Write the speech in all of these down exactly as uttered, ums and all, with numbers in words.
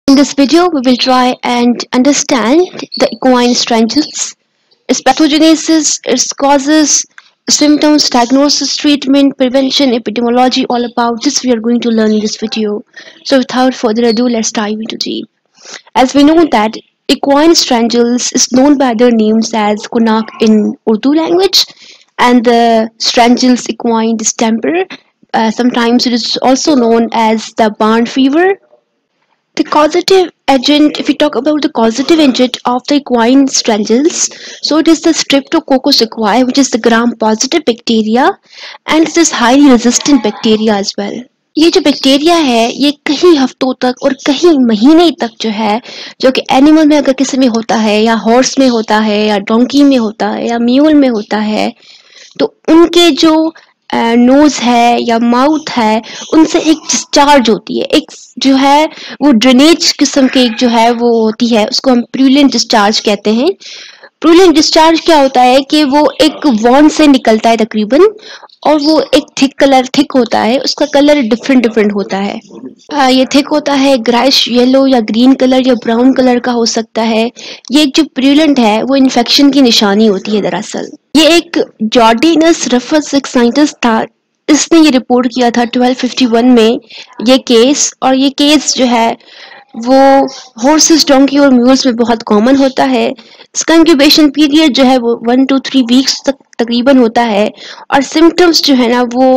In this video, we will try and understand the equine strangles, its pathogenesis, its causes, symptoms, diagnosis, treatment, prevention, epidemiology. All about this we are going to learn in this video. So without further ado, let's dive into deep. As we know that equine strangles is known by other names as kunak in Urdu language and the strangles equine distemper. Uh, sometimes it is also known as the barn fever. The causative agent, if we talk about the causative agent of the equine strangles, so it is the Streptococcus equi, which is the gram-positive bacteria, and it is highly resistant bacteria as well. ये जो bacteria है ये कई हफ्तों तक और कई महीने तक जो है जो कि एनिमल में अगर किसी में होता है या हॉर्स में होता है या डोंकी में होता है या म्यूल में होता है तो उनके जो नोज है या माउथ है उनसे एक डिस्चार्ज होती है, एक जो है वो ड्रेनेज किस्म की एक जो है वो होती है, उसको हम प्रूलेंट डिस्चार्ज कहते हैं। प्रूलेंट डिस्चार्ज क्या होता है कि वो एक वॉन से निकलता है तकरीबन और वो एक थिक कलर थिक होता है, उसका कलर डिफरेंट डिफरेंट होता है। आ, ये थिक होता है ग्राइश येलो या ग्रीन कलर या ब्राउन कलर का हो सकता है। ये जो प्रूलेंट है वो इन्फेक्शन की निशानी होती है। दरअसल ये एक जॉर्डिनस रफस एक साइंटिस्ट था, इसने ये रिपोर्ट किया था ट्वेल्व फिफ्टी वन में ये केस, और ये केस जो है वो हॉर्सेस, डोंकी और म्यूल्स में बहुत कॉमन होता है। इसका इंक्यूबेशन पीरियड जो है वो वन टू थ्री वीक्स तक तकरीबन होता है और सिम्टम्स जो है ना वो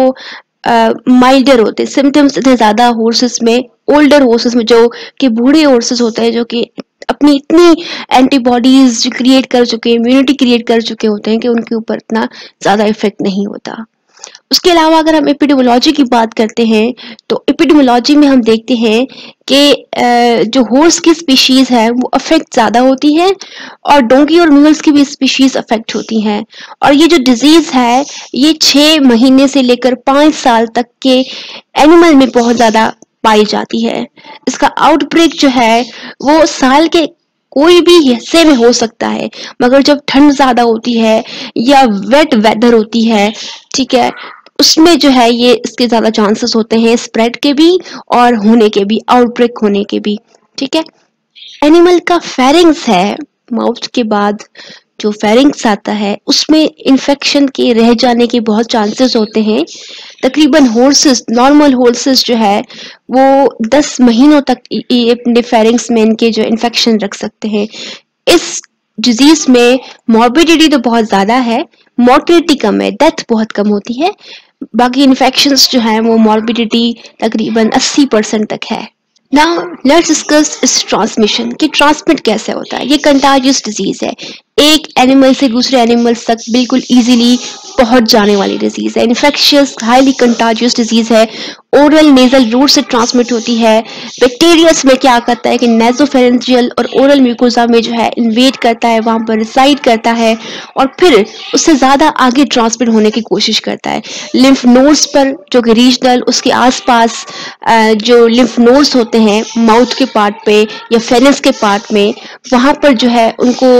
माइल्डर uh, होते हैं। सिम्टम्स इतने ज़्यादा हॉर्सेस में, ओल्डर हॉर्सेस में जो कि बूढ़े हॉर्सेस होते हैं जो कि अपनी इतनी एंटीबॉडीज क्रिएट कर चुके, इम्यूनिटी क्रिएट कर चुके होते हैं कि उनके ऊपर इतना ज़्यादा इफेक्ट नहीं होता। उसके अलावा अगर हम एपिडेमियोलॉजी की बात करते हैं तो एपिडेमियोलॉजी में हम देखते हैं कि जो हॉर्स की स्पीशीज है वो अफेक्ट ज़्यादा होती है और डोंकी और म्यूल्स की भी स्पीशीज अफेक्ट होती हैं। और ये जो डिजीज़ है ये छः महीने से लेकर पाँच साल तक के एनिमल में बहुत ज़्यादा पाई जाती है। इसका आउटब्रेक जो है वो साल के कोई भी हिस्से में हो सकता है, मगर जब ठंड ज़्यादा होती है या वेट वेदर होती है, ठीक है, उसमें जो है ये इसके ज़्यादा चांसेस होते हैं स्प्रेड के भी और होने के भी, आउटब्रेक होने के भी। ठीक है, एनिमल का फेरिंग्स है, माउथ के बाद जो फेरिंग्स आता है उसमें इन्फेक्शन के रह जाने के बहुत चांसेस होते हैं। तकरीबन हॉर्सेस, नॉर्मल हॉर्सेस जो है वो दस महीनों तक अपने फेरिंग्स में इनके जो इन्फेक्शन रख सकते हैं। इस डिजीज में मॉर्बिडिटी तो बहुत ज़्यादा है, मॉर्टिलिटी कम है, डेथ बहुत कम होती है। बाकी इन्फेक्शंस जो हैं वो मॉर्बिडिटी तकरीबन अस्सी परसेंट तक है। नाउ लेट्स डिस्कस इस ट्रांसमिशन कि ट्रांसमिट कैसे होता है। ये कंटाजियस डिजीज है, एक एनिमल से दूसरे एनिमल्स तक बिल्कुल इजीली पहुंच जाने वाली डिजीज है। इन्फेक्शियस हाईली कंटाजियस डिजीज है, ओरल नेजल रूट से ट्रांसमिट होती है। बैक्टीरियस में क्या करता है कि नेजोफेरेंजियल और ओरल म्यूकोजा में जो है इन्वेड करता है, वहां पर रिसाइड करता है और फिर उससे ज्यादा आगे ट्रांसमिट होने की कोशिश करता है। लिम्फ नोड्स पर जो कि रीजनल, उसके आसपास जो लिम्फ नोड्स होते हैं माउथ के पार्ट पे या फेनस के पार्ट में, वहां पर जो है उनको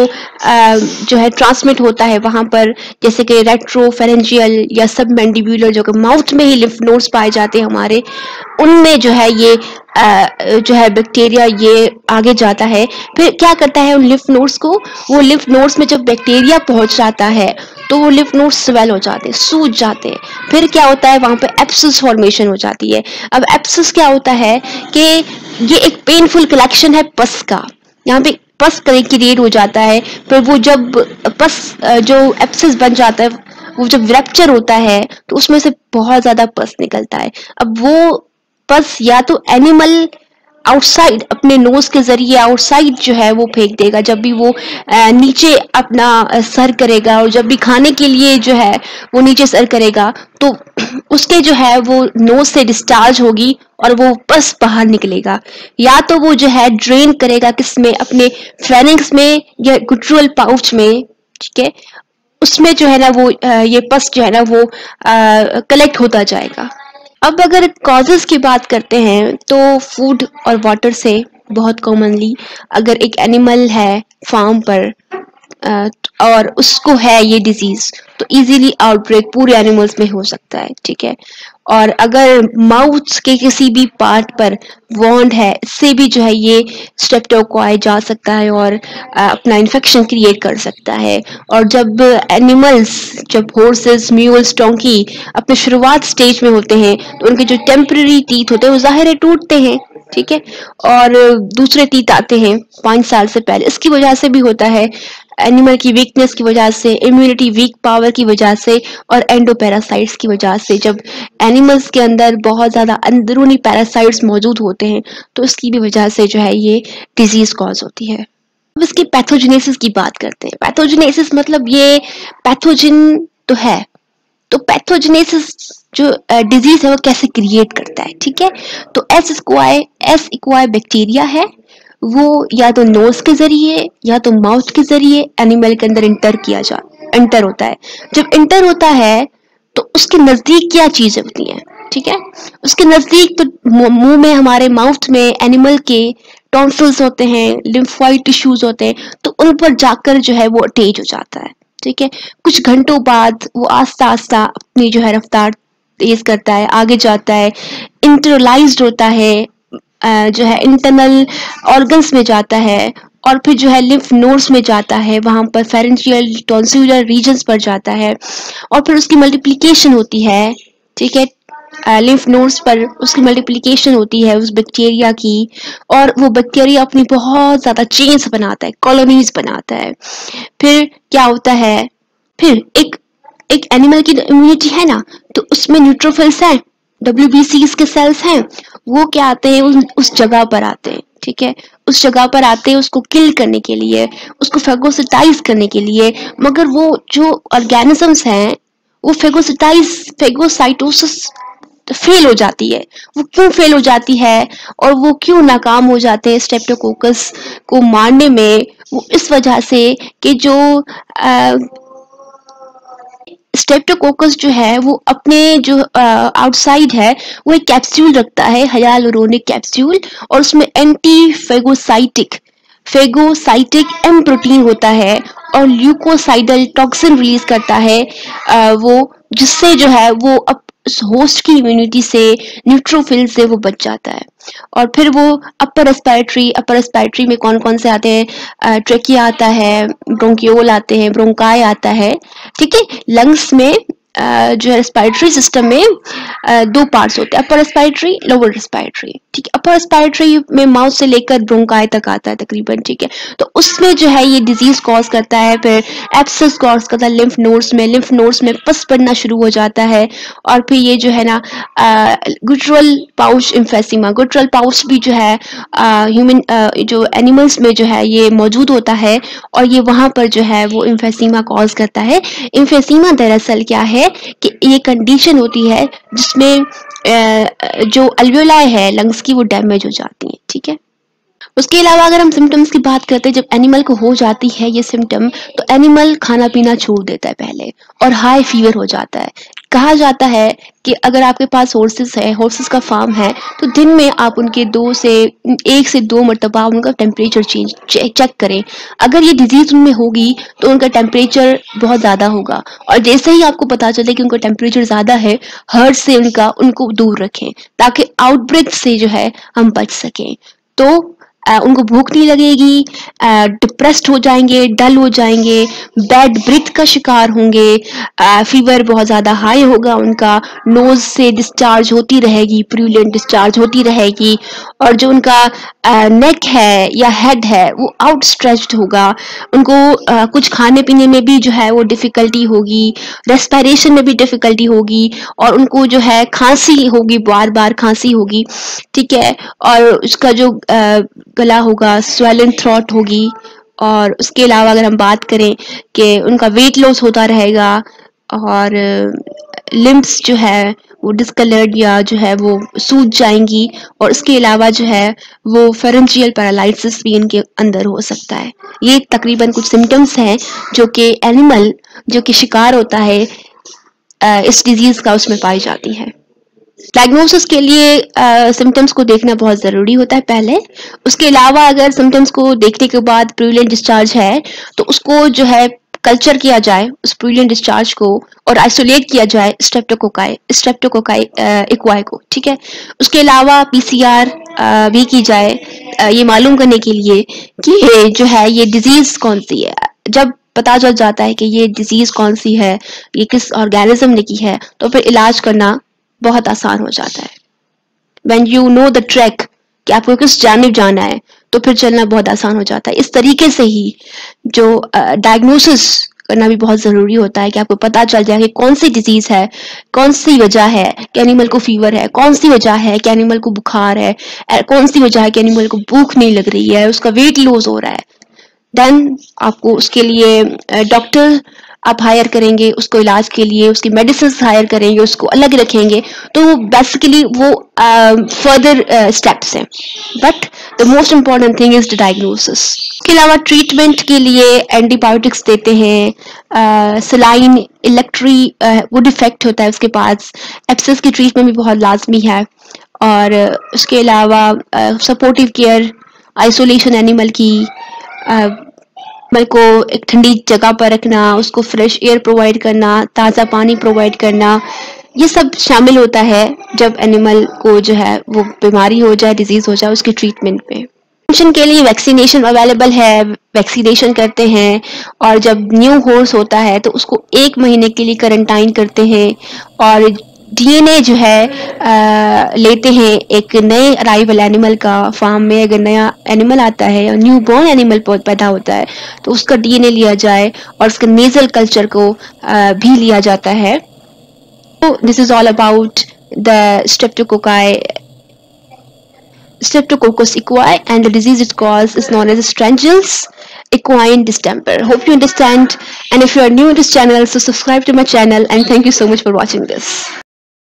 जो है ट्रांसमिट होता है वहां पर, जैसे कि रेट्रोफेरेंजियल या सब मैंडिब्यूलर जो कि माउथ में ही लिम्फ नोड्स पाए जाते हैं हमारे, उनमें जो है ये आ, जो है बैक्टीरिया ये आगे जाता है। फिर क्या करता है उन लिम्फ नोड्स को, वो लिम्फ नोड्स में जब बैक्टीरिया पहुंच जाता है तो वो लिम्फ नोड्स स्वेल हो जाते हैं, सूज जाते हैं। फिर क्या होता है वहां पे एब्सिस फॉर्मेशन हो जाती है। अब एब्सिस क्या होता है कि ये एक पेनफुल कलेक्शन है पस का, यहाँ पे पस क्रिएट हो जाता है। फिर वो जब पस जो एब्सिस बन जाता है वो जब रैप्चर होता है तो उसमें से बहुत ज्यादा पस निकलता है। अब वो पस या तो एनिमल आउटसाइड अपने नोज के जरिए आउटसाइड जो है वो फेंक देगा जब भी वो नीचे अपना सर करेगा, और जब भी खाने के लिए जो है वो नीचे सर करेगा तो उसके जो है वो नोज से डिस्चार्ज होगी और वो पस बाहर निकलेगा। या तो वो जो है ड्रेन करेगा किसमें, अपने फेरिंग्स में या गुट्रुअल पाउच में, ठीक है, उसमें जो है ना वो ये पस जो है ना वो कलेक्ट होता जाएगा। अब अगर कॉजेज की बात करते हैं तो फूड और वाटर से बहुत कॉमनली, अगर एक एनिमल है फार्म पर और उसको है ये डिजीज तो इजीली आउटब्रेक पूरे एनिमल्स में हो सकता है। ठीक है, और अगर माउथ के किसी भी पार्ट पर वॉन्ड है, इससे भी जो है ये स्ट्रेप्टोकोकाई जा सकता है और आ, अपना इन्फेक्शन क्रिएट कर सकता है। और जब एनिमल्स, जब हॉर्सेस, म्यूल्स, डोंकी अपने शुरुआत स्टेज में होते हैं तो उनके जो टेम्पररी टीथ होते हैं वो जाहिर है टूटते हैं, ठीक है, और दूसरे टीथ आते हैं पाँच साल से पहले। इसकी वजह से भी होता है, एनिमल की वीकनेस की वजह से, इम्यूनिटी वीक पावर की वजह से और एंडोपैरासाइट्स की वजह से। जब एनिमल्स के अंदर बहुत ज़्यादा अंदरूनी पैरासाइट्स मौजूद होते हैं तो इसकी भी वजह से जो है ये डिजीज कॉज होती है। अब इसकी पैथोजेनेसिस की बात करते हैं। पैथोजेनेसिस मतलब ये पैथोजन तो है, तो पैथोजेनेसिस जो डिजीज है वो कैसे क्रिएट करता है, ठीक है। तो S equi S equi bacteria है, वो या तो नोज के जरिए या तो माउथ के जरिए एनिमल के अंदर इंटर किया जा इंटर होता है। जब इंटर होता है तो उसके नजदीक क्या चीजें होती हैं, ठीक है, उसके नजदीक तो मुंह में, हमारे माउथ में एनिमल के टॉन्सिल्स होते हैं, लिम्फोइड टिश्यूज होते हैं, तो उन पर जाकर जो है वो अटैच हो जाता है, ठीक है। कुछ घंटों बाद वो आस्ता आस्ता अपनी जो है रफ्तार तेज करता है, आगे जाता है, इंटरलाइज्ड होता है, जो है इंटरनल ऑर्गन्स में जाता है और फिर जो है लिम्फ नोड्स में जाता है, वहां पर फेरेंजियल टॉन्सिलर रीजन्स पर जाता है और फिर उसकी मल्टीप्लिकेशन होती है, ठीक है। लिम्फ नोड्स पर उसकी मल्टीप्लिकेशन होती है उस बैक्टीरिया की, और वो बैक्टीरिया अपनी बहुत ज्यादा चेन्स बनाता है, कॉलोनीज बनाता है। फिर क्या होता है, फिर एक एक एनिमल की इम्यूनिटी है ना, तो उसमें न्यूट्रोफिल्स हैं, डब्ल्यू बी सीज़ के सेल्स हैं, वो क्या आते हैं, उस, उस जगह पर आते हैं, ठीक है, उस जगह पर आते हैं उसको किल करने के लिए, उसको फेगोसिटाइज करने के लिए। मगर वो जो ऑर्गेनिजम्स हैं वो फेगोसिटाइज फेगोसाइटोसिस फेल हो जाती है। वो क्यों फेल हो जाती है और वो क्यों नाकाम हो जाते हैं स्ट्रेप्टोकोकस को मारने में? वो इस वजह से कि जो आ, स्ट्रेप्टोकोकस जो है वो अपने जो आउटसाइड है वो एक कैप्सूल रखता है, हाइयालुरोनिक कैप्सूल, और उसमें anti phagocytic phagocytic M protein होता है और ल्यूकोसाइडल टॉक्सिन रिलीज करता है, आ, वो जिससे जो है वो अप होस्ट की इम्यूनिटी से, न्यूट्रोफिल से वो बच जाता है। और फिर वो अपर रेस्पिरेटरी अपर रेस्पिरेटरी में कौन कौन से आते हैं, ट्रेकिया आता है, ब्रोंकियोल आते हैं, ब्रोंकाई आता है, ठीक है। लंग्स में Uh, जो है रेस्पिरेटरी सिस्टम में uh, दो पार्ट्स होते हैं, अपर रेस्पिरेटरी, लोअर रेस्पिरेटरी, ठीक है। अपर रेस्पिरेटरी में माउथ से लेकर ब्रोंकाई तक आता है तकरीबन, ठीक है। तो उसमें जो है ये डिजीज कॉज करता है, फिर एब्सेस कॉज करता है लिम्फ नोड्स में, लिम्फ नोड्स में पस पड़ना शुरू हो जाता है, और फिर ये जो है ना गुटरल पाउच इम्फेसिमा, गुटरल पाउच भी जो है ह्यूमन uh, uh, जो एनिमल्स में जो है ये मौजूद होता है, और ये वहां पर जो है वो इम्फेसिमा कॉज करता है। इम्फेसिमा दरअसल क्या है कि ये कंडीशन होती है जिसमें जो अल्वियोलाई है लंग्स की वो डैमेज हो जाती है, ठीक है। उसके अलावा अगर हम सिम्टम्स की बात करते हैं, जब एनिमल को हो जाती है ये सिम्टम तो एनिमल खाना पीना छोड़ देता है पहले, और हाई फीवर हो जाता है। कहा जाता है कि अगर आपके पास हॉर्सेस है, हॉर्सेस का फार्म है, तो दिन में आप उनके दो से एक से दो मरतबा उनका टेम्परेचर चेंज चेक करें। अगर ये डिजीज उनमें होगी तो उनका टेम्परेचर बहुत ज़्यादा होगा, और जैसे ही आपको पता चले कि उनका टेम्परेचर ज़्यादा है, हर्ड से उनका उनको दूर रखें ताकि आउटब्रेक से जो है हम बच सकें। तो Uh, उनको भूख नहीं लगेगी, डिप्रेस्ड uh, हो जाएंगे, डल हो जाएंगे, बैड ब्रीथ का शिकार होंगे, फीवर uh, बहुत ज़्यादा हाई होगा उनका, नोज से डिस्चार्ज होती रहेगी, प्रूलेंट डिस्चार्ज होती रहेगी, और जो उनका नेक uh, है या हेड है वो आउटस्ट्रेच्ड होगा। उनको uh, कुछ खाने पीने में भी जो है वो डिफ़िकल्टी होगी, रेस्पिरेशन में भी डिफ़िकल्टी होगी, और उनको जो है खांसी होगी, बार बार खांसी होगी, ठीक है। और उसका जो uh, गला होगा, स्वेलन थ्रोट होगी। और उसके अलावा अगर हम बात करें कि उनका वेट लॉस होता रहेगा, और लिम्ब्स जो है वो डिस्कलर्ड या जो है वो सूज जाएंगी, और इसके अलावा जो है वो फेरेंजियल पैरालिसिस भी इनके अंदर हो सकता है। ये तकरीबन कुछ सिम्टम्स हैं जो कि एनिमल जो कि शिकार होता है इस डिजीज का उसमें पाई जाती है। डायग्नोसिस के लिए सिम्टम्स uh, को देखना बहुत ज़रूरी होता है पहले। उसके अलावा अगर सिम्टम्स को देखने के बाद प्रूलेंट डिस्चार्ज है तो उसको जो है कल्चर किया जाए उस प्रूलियन डिस्चार्ज को और आइसोलेट किया जाए स्ट्रेप्टोकोकाई स्ट्रेप्टोकोकाई इक्वाई को, ठीक है। उसके अलावा पीसीआर भी की जाए ये मालूम करने के लिए कि ये जो है ये डिजीज कौन सी है। जब पता चल जाता है कि ये डिजीज कौन सी है, ये किस ऑर्गेनिज्म ने की है, तो फिर इलाज करना बहुत आसान हो जाता है। When you know the track कि आपको किस जानिब जाना है, तो फिर चलना बहुत आसान हो जाता है। इस तरीके से ही जो डायग्नोसिस uh, करना भी बहुत ज़रूरी होता है कि आपको पता चल जाए कि कौन सी डिजीज़ है, कौन सी वजह है कि एनिमल को फीवर है, कौन सी वजह है कि एनिमल को बुखार है, कौन सी वजह है कि एनिमल को भूख नहीं लग रही है, उसका वेट लॉस हो रहा है। देन आपको उसके लिए डॉक्टर uh, आप हायर करेंगे, उसको इलाज के लिए उसकी मेडिसिन हायर करेंगे, उसको अलग रखेंगे। तो वो बेसिकली वो फर्दर स्टेप्स हैं, but the most important thing is the diagnosis. इसके अलावा ट्रीटमेंट के लिए एंटीबायोटिक्स देते हैं, सलाइन इलेक्ट्री गुड इफेक्ट होता है उसके पास। एप्सिस की ट्रीटमेंट भी बहुत लाजमी है। और uh, उसके अलावा सपोर्टिव केयर, आइसोलेशन एनिमल की, uh, एनिमल को एक ठंडी जगह पर रखना, उसको फ्रेश एयर प्रोवाइड करना, ताज़ा पानी प्रोवाइड करना, ये सब शामिल होता है जब एनिमल को जो है वो बीमारी हो जाए, डिजीज़ हो जाए, उसके ट्रीटमेंट में। प्रिवेंशन के लिए वैक्सीनेशन अवेलेबल है, वैक्सीनेशन करते हैं। और जब न्यू हॉर्स होता है तो उसको एक महीने के लिए क्वारंटाइन करते हैं और डीएनए जो है आ, लेते हैं एक नए अराइवल एनिमल का। फार्म में अगर नया एनिमल आता है या न्यू बॉर्न एनिमल पैदा होता है तो उसका डीएनए लिया जाए और उसका नेजल कल्चर को आ, भी लिया जाता है। तो this is all about the streptococci Streptococcus equi, and the disease it causes is known as Strangel's equine distemper. Hope you understand, and if you are new to this channel, so subscribe to my channel, and thank you so much for watching this.